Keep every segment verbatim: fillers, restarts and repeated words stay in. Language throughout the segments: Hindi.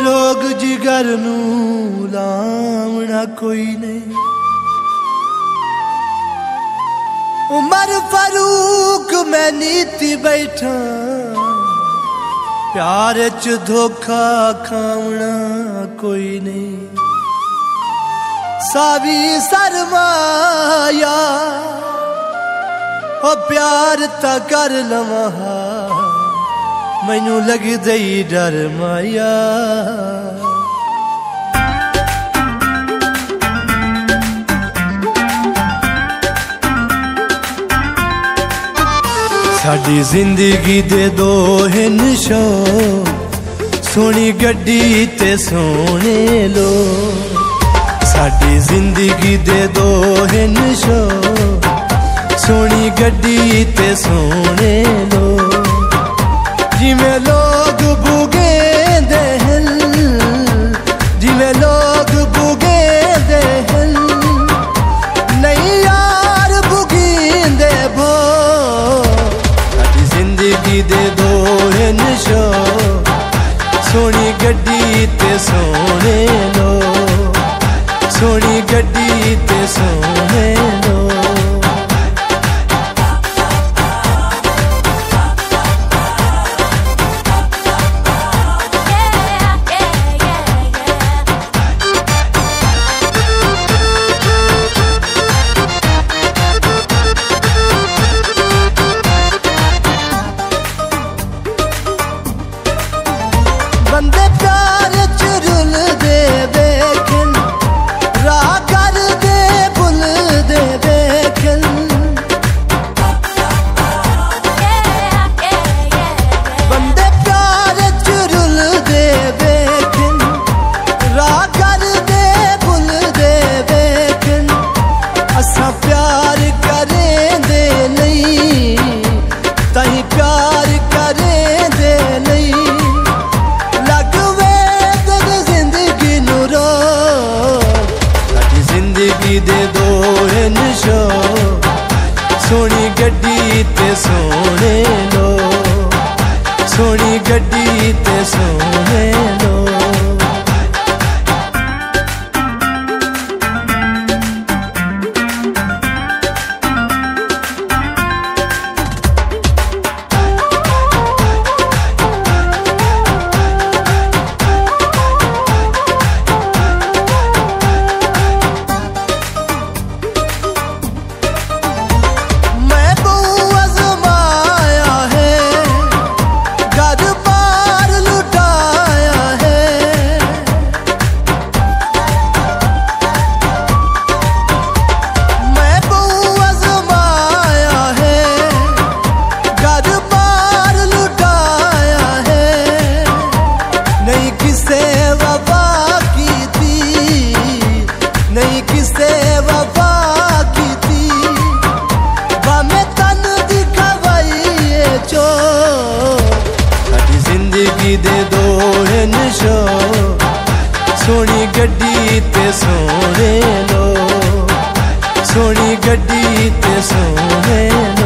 रोग जिगर नू लावना कोई नहीं। उमर फारूक मैं नीति बैठा, प्यार च धोखा खावना कोई नहीं। सावी सरमाया ओ प्यार ता कर लवा, मैनू लग दई डर माया। साडी जिंदगी दे दो हिन शो, सोनी गड्डी ते सोने लो। साडी जिंदगी दे दो हिन शो, सोनी गड्डी ते सोने लो। जिमें लोग बुगे दे हिल, जिमें लोग बुगे दे हिल, नहीं यार बुगी दे भो। साडी जिंदगी दे दो हिन शो, सोनी गड्डी ते सोने लो। सोनी गड्डी ते सोने लो। बंदे प्यार चुरुल दे बेखन, राह कर दे बुल दे बेखन। बंदे प्यार चुरुल दे बेखन, राह कर दे बुल दे बेखन। असा प्यार करें दे नहीं, तही प्यार करें दे नहीं। जिंदगी दे दो हिन शो, सोनी गड्डी ते सोने लो। सोनी गड्डी ते सोने लो। नहीं किसे वफा की थी, बामें तन दिखवाइए चो। साडी जिंदगी दे दो हिन शो, सोनी गड्डी ते सोने लो। सोनी गड्डी ते सोने लो।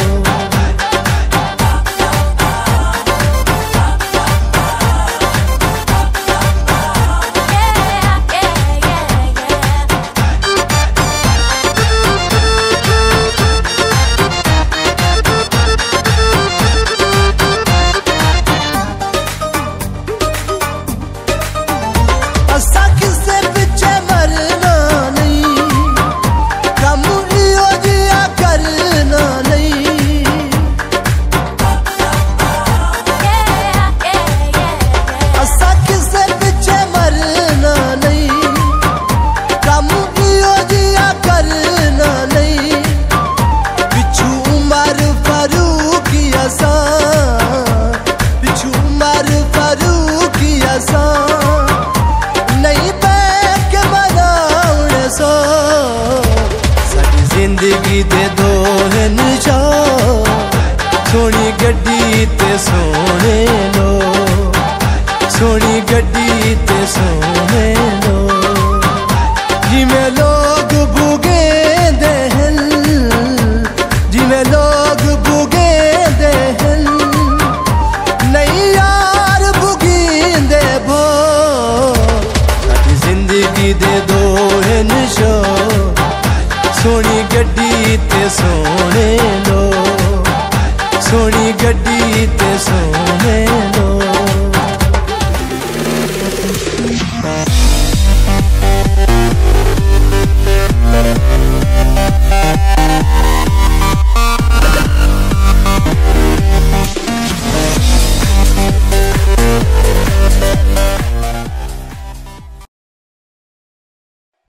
असा किसे पिछे मरना नहीं, कम इहो जिया करना नहीं। असा किसे पिछे मरना नहीं, कम इहो जिया करना नहीं। पिछू उमर फारूक असा, पिछू उमर फारूक असा, नहीं बैठ के मनाउण सो। साडी जिंदगी दे दो हिन शो, सोनी गड्डी ते सोने